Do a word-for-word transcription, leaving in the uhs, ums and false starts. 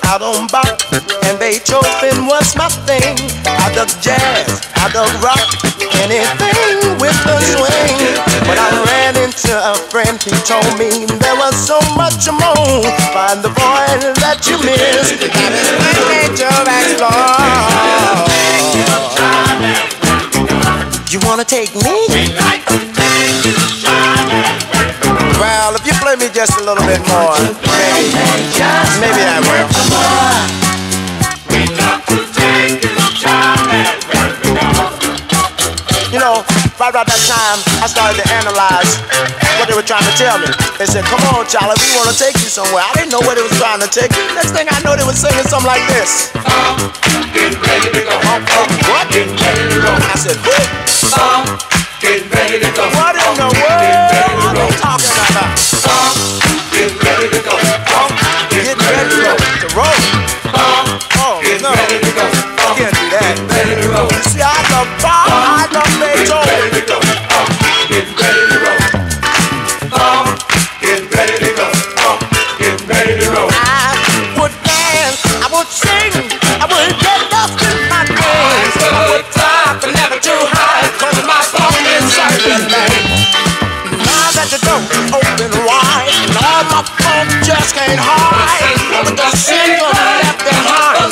out on Bach, and Beethoven was my thing. I dug jazz, I dug rock, anything with a swing. But I ran into a friend, he told me there was so much more. Find the boy that you missed, that is my nature explore. You wanna take me? Well, if you play me just a little bit more, maybe, maybe that will. You know, right about that time, I started to analyze what they were trying to tell me. They said, come on, Cholly, we want to take you somewhere. I didn't know where they was trying to take you. Next thing I know, they were singing something like this. Um, get ready to go. Um, um, what? Get ready to go. I said, what? Um, get ready to go. What in the world are they talking about? Um, get ready to go. Um, get ready to go. To roll. Um, oh, get no. ready to go. I can't do that. Get ready to go. You see, I love Bob, I love Beethoven. Get ready to go. Um, get ready to go. Um, get ready to go. Um, get ready to go. I would dance, I would sing, I would get lost in my dreams. I would fly, but never too high, 'cause my soul inside the thing. Now that the door is open wide, and all my funk just can't hide, with the single left behind.